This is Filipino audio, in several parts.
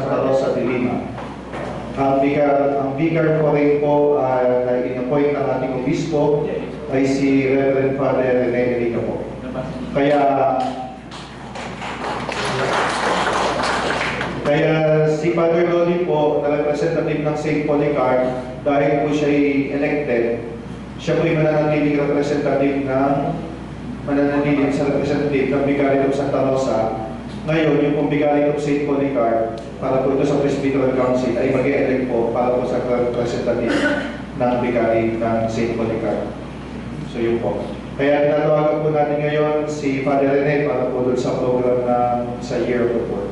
Santa Rosa de Lima. Ang vicar po rin po na in-appoint ng ating obispo ay si Reverend Father Rene Erica po. Kaya si Father Loli po na representative ng St. Polycarp, dahil po siya ay elected, siya po ay mananatiling representative sa representative ng Vicariate of Santa Rosa. Ngayon, yung pong Vicariate of St. Polycarp, para po ito sa Presbyteral Council, ay mag-e-elect po para po sa representative ng Vicariate ng St. Polycarp. So yun po. Kaya tinatawagan po natin ngayon si Father Rene para po doon sa program sa Year of the Poor.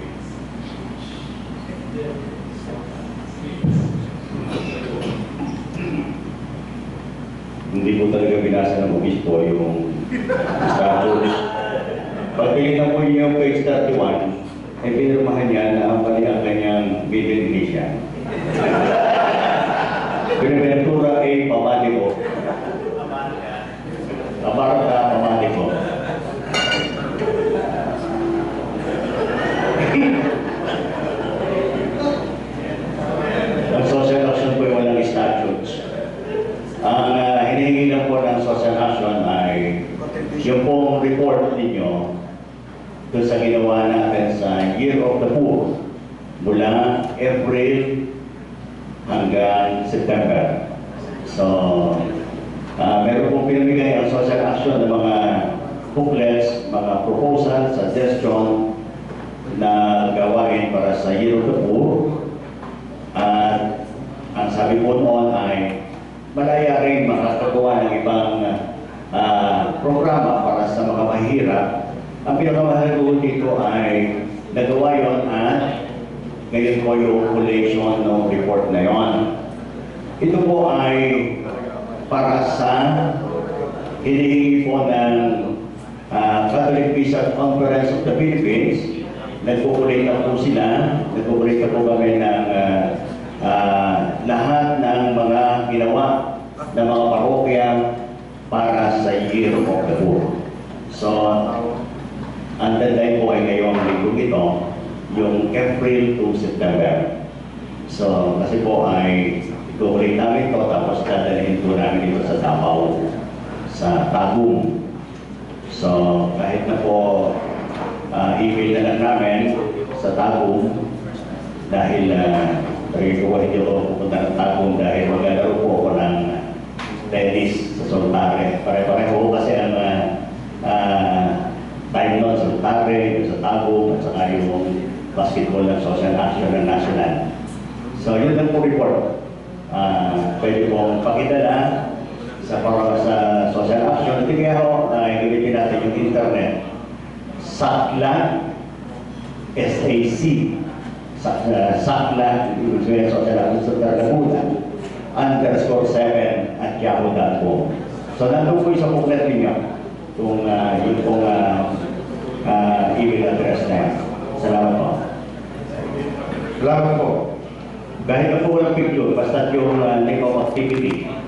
Hindi po talaga binasa ng obispo yung statute. Pagpili na po yung page 31, ay pinirmahan niya na ang pali ang kanyang Middle Iglesia. Binaventura A. Pamadico. Abarca Pamadico. Ang social action po ay walang statutes. Ang hinihingi lang po ng social action ay yung pong report ninyo doon sa ginawa natin sa Year of the Poor mula April hanggang September. So, meron pong pinamigay ang social action ng mga booklets, mga proposal, suggestion na gawain para sa Year of the Poor. At ang sabi po noon ay malaya rin makakagawa ng ibang programa para sa mga mahirap. Ang pinakamahalaga dito ay nagawa yun at ngayon po yung collation ng report na yon. Ito po ay para sa hinihingi po ng Catholic Bishop Conference of the Philippines. Nagkukulate na po sila. Nagkukulate na po kami ng lahat ng mga ginawa ng mga parokya para sa Year of the Poor. So, ang deadline po ay ngayong linggo ito, yung April to September. So, kasi po ay itukulit namin ito, tapos dadalhin po namin ito sa Davao, sa Tagum. So, kahit na po email na lang namin sa Tagum, dahil hindi ko pupunta ng Tagum dahil maglalaro po ako ng tennis sa Soltare. Pare-pareho kasi ang time nun sa Soltare, sa Tagum, at saka yung basketball ng social action ng national. So yun lang po report. Pwede pong pakidala sa social action. Tingnan ko, gamitin natin yung internet. SACLA, SAC, SACLA, social action sa Tarlagutan, _7 at yahoo.com. So nandun po yung booklet ninyo, yung pong email address na yan. Salamat po. Salamat po. Kahit na po walang picture, basta yung name of activity,